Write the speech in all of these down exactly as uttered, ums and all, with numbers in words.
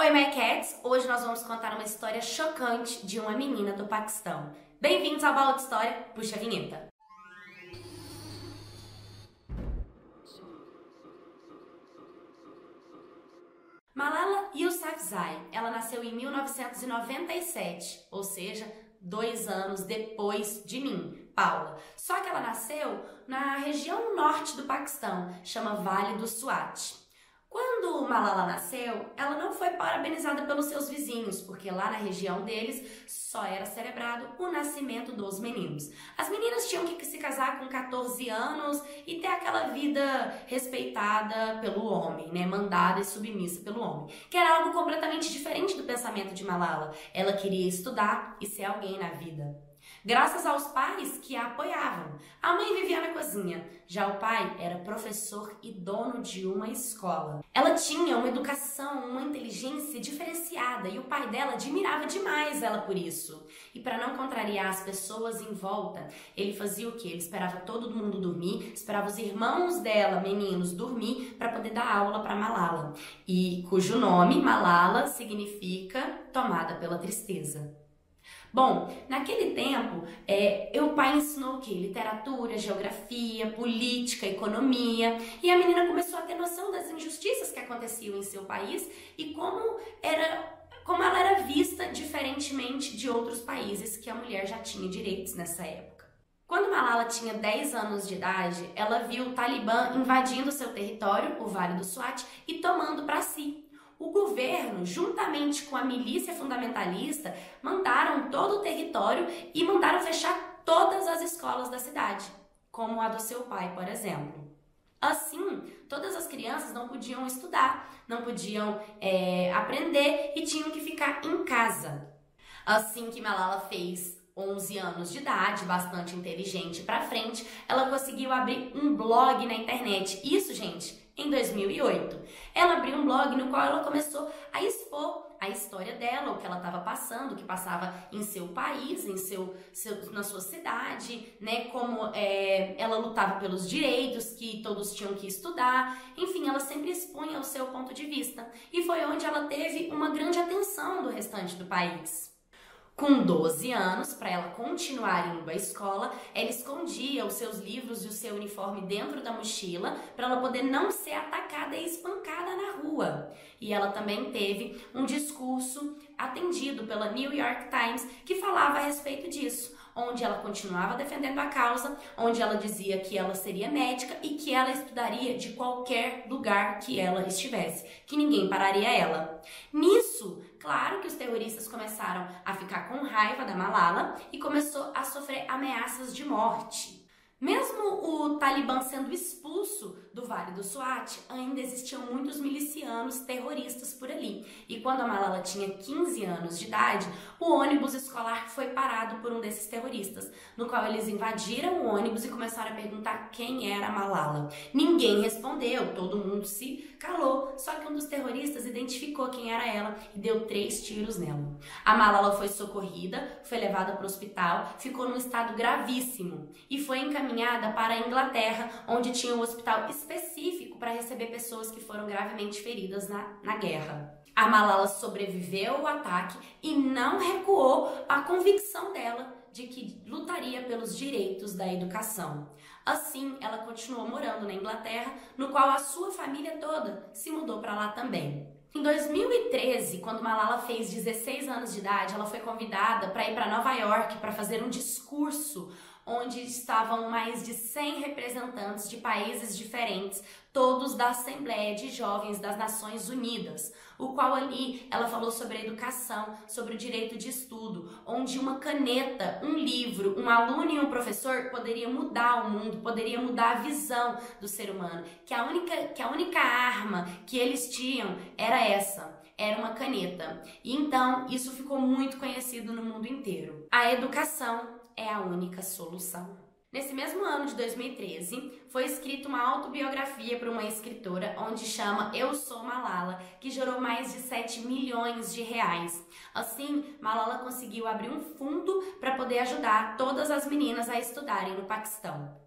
Oi, My Cats! Hoje nós vamos contar uma história chocante de uma menina do Paquistão. Bem-vindos ao Baú de História, puxa a vinheta. Malala Yousafzai, ela nasceu em mil novecentos e noventa e sete, ou seja, dois anos depois de mim, Paula. Só que ela nasceu na região norte do Paquistão, chama Vale do Swat. Quando Malala nasceu, ela não foi parabenizada pelos seus vizinhos, porque lá na região deles só era celebrado o nascimento dos meninos. As meninas tinham que se casar com quatorze anos e ter aquela vida respeitada pelo homem, né? Mandada e submissa pelo homem, que era algo completamente diferente do pensamento de Malala. Ela queria estudar e ser alguém na vida, graças aos pais que a apoiavam. A mãe vivia na cozinha, já o pai era professor e dono de uma escola. Ela tinha uma educação, uma inteligência diferenciada e o pai dela admirava demais ela por isso. E para não contrariar as pessoas em volta, ele fazia o quê? Ele esperava todo mundo dormir, esperava os irmãos dela, meninos, dormir para poder dar aula para Malala, e cujo nome, Malala, significa tomada pela tristeza. Bom, naquele tempo, é, o pai ensinou o quê? Literatura, geografia, política, economia, e a menina começou a ter noção das injustiças que aconteciam em seu país e como, era, como ela era vista diferentemente de outros países que a mulher já tinha direitos nessa época. Quando Malala tinha dez anos de idade, ela viu o Talibã invadindo seu território, o Vale do Swat, e tomando para si. O governo, juntamente com a milícia fundamentalista, mandaram todo o território e mandaram fechar todas as escolas da cidade, como a do seu pai, por exemplo. Assim, todas as crianças não podiam estudar, não podiam é, aprender e tinham que ficar em casa. Assim que Malala fez onze anos de idade, bastante inteligente pra frente, ela conseguiu abrir um blog na internet. Isso, gente, em dois mil e oito. Ela abriu um blog no qual ela começou a expor a história dela, o que ela estava passando, o que passava em seu país, em seu, seu, na sua cidade, né? Como é, ela lutava pelos direitos, que todos tinham que estudar. Enfim, ela sempre expunha o seu ponto de vista. E foi onde ela teve uma grande atenção do restante do país. Com doze anos, para ela continuar indo à escola, ela escondia os seus livros e o seu uniforme dentro da mochila para ela poder não ser atacada e espancada na rua. E ela também teve um discurso atendido pela New York Times que falava a respeito disso, onde ela continuava defendendo a causa, onde ela dizia que ela seria médica e que ela estudaria de qualquer lugar que ela estivesse, que ninguém pararia ela. Nisso, claro que os terroristas começaram a ficar com raiva da Malala e começou a sofrer ameaças de morte. Mesmo o Talibã sendo expulso do Vale do Swat, ainda existiam muitos milicianos terroristas por ali. E quando a Malala tinha quinze anos de idade, o ônibus escolar foi parado por um desses terroristas, no qual eles invadiram o ônibus e começaram a perguntar quem era a Malala. Ninguém respondeu, todo mundo se calou, só que um dos terroristas identificou quem era ela e deu três tiros nela. A Malala foi socorrida, foi levada para o hospital, ficou num estado gravíssimo e foi encaminhada para a Inglaterra, onde tinha um hospital específico para receber pessoas que foram gravemente feridas na, na guerra. A Malala sobreviveu ao ataque e não recuou à convicção dela de que lutaria pelos direitos da educação. Assim, ela continuou morando na Inglaterra, no qual a sua família toda se mudou para lá também. Em dois mil e treze, quando Malala fez dezesseis anos de idade, ela foi convidada para ir para Nova York para fazer um discurso onde estavam mais de cem representantes de países diferentes, todos da Assembleia de Jovens das Nações Unidas, o qual ali ela falou sobre a educação, sobre o direito de estudo, onde uma caneta, um livro, um aluno e um professor poderia mudar o mundo, poderia mudar a visão do ser humano, que a única, que a única arma que eles tinham era essa, era uma caneta. E então isso ficou muito conhecido no mundo inteiro. A educação é a única solução. Nesse mesmo ano de dois mil e treze, foi escrita uma autobiografia por uma escritora onde chama Eu Sou Malala, que gerou mais de sete milhões de reais. Assim, Malala conseguiu abrir um fundo para poder ajudar todas as meninas a estudarem no Paquistão.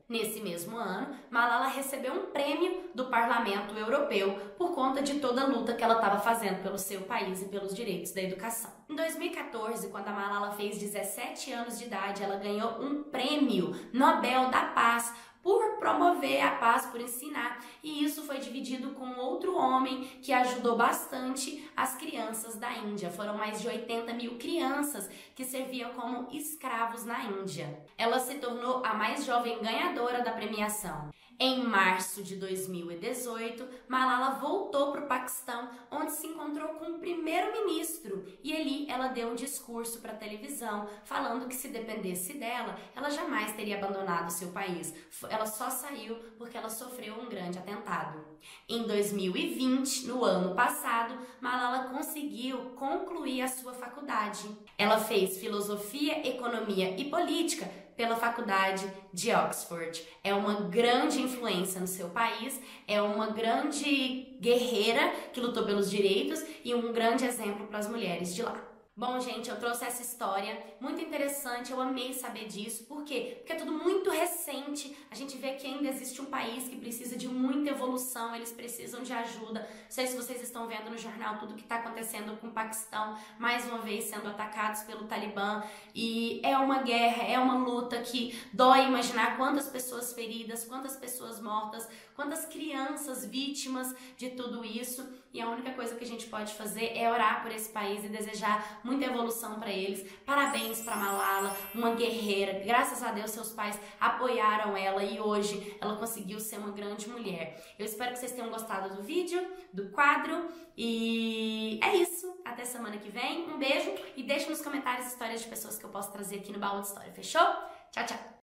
Nesse mesmo ano, Malala recebeu um prêmio do Parlamento Europeu por conta de toda a luta que ela estava fazendo pelo seu país e pelos direitos da educação. Em dois mil e quatorze, quando a Malala fez dezessete anos de idade, ela ganhou um prêmio Nobel da Paz por promover a paz, por ensinar, e isso foi dividido com outro homem que ajudou bastante as crianças da Índia. Foram mais de oitenta mil crianças que serviam como escravos na Índia. Ela se tornou a mais jovem ganhadora da premiação. Em março de dois mil e dezoito, Malala voltou para o Paquistão, onde se encontrou com o primeiro-ministro, e ali ela deu um discurso para a televisão, falando que se dependesse dela, ela jamais teria abandonado seu país. Ela só saiu porque ela sofreu um grande atentado. Em dois mil e vinte, no ano passado, Malala conseguiu concluir a sua faculdade. Ela fez filosofia, economia e política pela faculdade de Oxford. É uma grande influência no seu país, é uma grande guerreira que lutou pelos direitos e um grande exemplo para as mulheres de lá. Bom, gente, eu trouxe essa história muito interessante, eu amei saber disso. Por quê? Porque é tudo muito recente, a gente vê que ainda existe um país que precisa de muita evolução, eles precisam de ajuda. Não sei se vocês estão vendo no jornal tudo que está acontecendo com o Paquistão, mais uma vez sendo atacados pelo Talibã, e é uma guerra, é uma luta que dói imaginar quantas pessoas feridas, quantas pessoas mortas, quantas crianças vítimas de tudo isso, e a única coisa que a gente pode fazer é orar por esse país e desejar muita evolução para eles. Parabéns para Malala, uma guerreira. Graças a Deus seus pais apoiaram ela e hoje ela conseguiu ser uma grande mulher. Eu espero que vocês tenham gostado do vídeo, do quadro, e é isso. Até semana que vem. Um beijo e deixe nos comentários histórias de pessoas que eu posso trazer aqui no Baú de História. Fechou? Tchau, tchau!